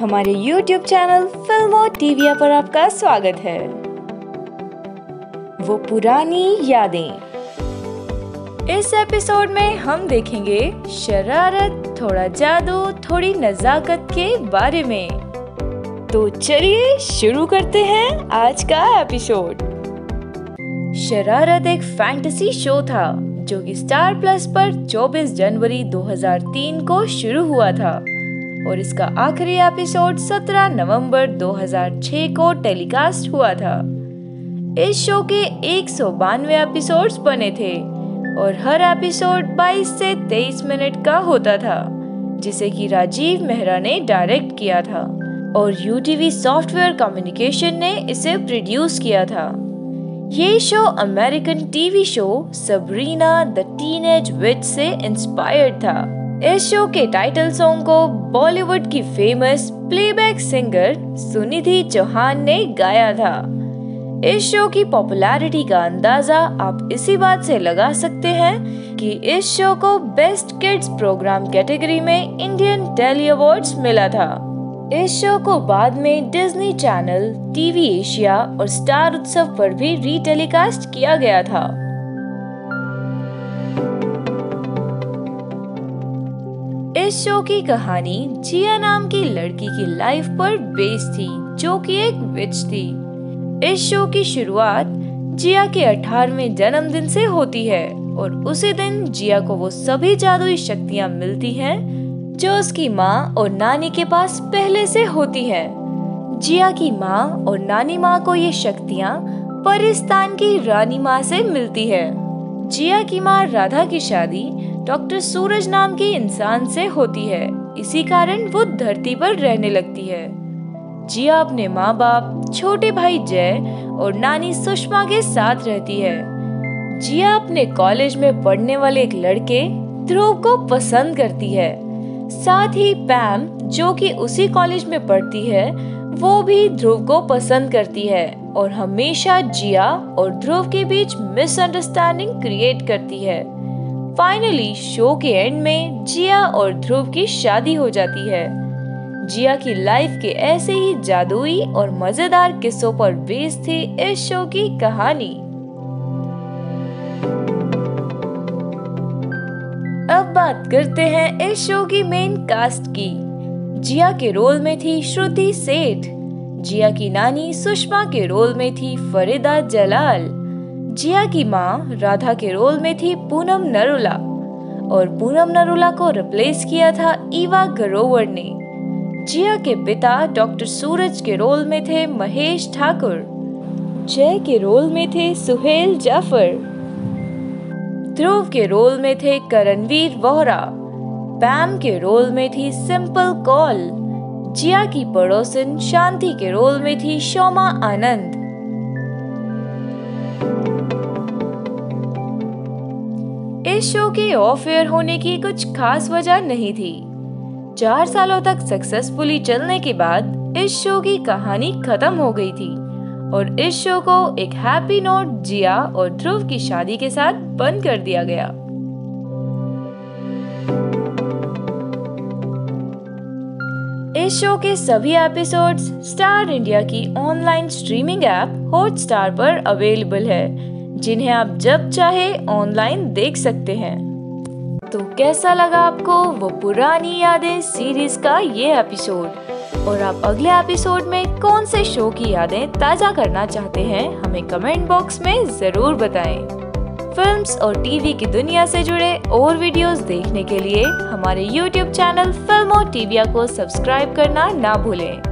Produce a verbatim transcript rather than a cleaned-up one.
हमारे YouTube channel film और TV पर आपका स्वागत है। वो पुरानी यादें। इस एपिसोड में हम देखेंगे शरारत, थोड़ा जादू, थोड़ी नजाकत के बारे में। तो चलिए शुरू करते हैं आज का एपिसोड। शरारत एक फैंटेसी शो था जो कि स्टार प्लस पर चौबीस जनवरी दो हज़ार तीन को शुरू हुआ था और इसका आखिरी एपिसोड सत्रह नवंबर दो हज़ार छह को टेलीकास्ट हुआ था। इस शो के एक सौ बानवे एपिसोड्स बने थे और हर एपिसोड बाईस से तेईस मिनट का होता था, जिसे कि राजीव मेहरा ने डायरेक्ट किया था और यूटीवी सॉफ्टवेयर कम्युनिकेशन ने इसे प्रोड्यूस किया था। ये show American TV show Sabrina the teenage witch से इंस्पायर्ड था। इस शो के टाइटल सॉन्ग को बॉलीवुड की famous playback singer Sunidhi Chauhan ने गाया था। इस शो की पॉपुलैरिटी का अंदाजा आप इसी बात से लगा सकते हैं कि इस शो को बेस्ट किड्स प्रोग्राम कैटेगरी में इंडियन टेली अवार्ड्स मिला था। इस शो को बाद में डिज्नी चैनल, टीवी एशिया और स्टार उत्सव पर भी रीटेलीकास्ट किया गया था। इस शो की कहानी जिया नाम की लड़की की लाइफ पर बेस्ड थी, जो कि एक विच थी। इस शो की शुरुआत जिया के अठारहवें जन्मदिन से होती है और उसी दिन जिया को वो सभी जादुई शक्तियाँ मिलती हैं जो उसकी माँ और नानी के पास पहले से होती है। जिया की माँ और नानी माँ को ये शक्तियाँ परिस्तान की रानी माँ से मिलती है। जिया की माँ राधा की शादी डॉक्टर सूरज नाम के इंसान से होती है, इसी कारण वो धरती पर रहने लगती है। जिया अपने माँ बाप, छोटे भाई जय और नानी सुषमा के साथ रहती है। जिया अपने कॉलेज में पढ़ने वाले एक लड़के ध्रुव को पसंद करती है। साथ ही पैम, जो कि उसी कॉलेज में पढ़ती है, वो भी ध्रुव को पसंद करती है और हमेशा जिया और ध्रुव के बीच मिसअंडरस्टैंडिंग क्रिएट करती है। फाइनली शो के एंड में जिया और ध्रुव की शादी हो जाती है। जिया की लाइफ के ऐसे ही जादुई और मजेदार किस्सों पर बेस्ड थी इस शो की कहानी। अब बात करते हैं इस शो की मेन कास्ट की। जिया के रोल में थी श्रुति सेठ। जिया की नानी सुषमा के रोल में थी फरीदा जलाल। जिया की माँ राधा के रोल में थी पूनम नरूला और पूनम नरूला को रिप्लेस किया था ईवा ग्रोवर ने। जिया के पिता डॉक्टर सूरज के रोल में थे महेश ठाकुर। जय के रोल में थे सुहेल जाफर। ध्रुव के रोल में थे करणवीर वोहरा। पैम के रोल में थी सिंपल कौल। जिया की पड़ोसन शांति के रोल में थी शोमा आनंद। इस शो के ऑफ एयर होने की कुछ खास वजह नहीं थी। चार सालों तक सक्सेसफुली चलने के बाद इस शो की कहानी खत्म हो गई थी और इस शो को एक हैप्पी नोट जिया और ध्रुव की शादी के साथ बंद कर दिया गया। इस शो के सभी एपिसोड्स स्टार इंडिया की ऑनलाइन स्ट्रीमिंग ऐप हॉटस्टार पर अवेलेबल है, जिन्हें आप जब चाहे ऑनलाइन देख सकते हैं। तो कैसा लगा आपको वो पुरानी यादें सीरीज का ये एपिसोड, और आप अगले एपिसोड में कौन से शो की यादें ताजा करना चाहते हैं, हमें कमेंट बॉक्स में जरूर बताएं। फिल्म्स और टीवी की दुनिया से जुड़े और वीडियोस देखने के लिए हमारे यूट्यूब चैनल फिल्म और टीवी को सब्सक्राइब करना ना भूलें।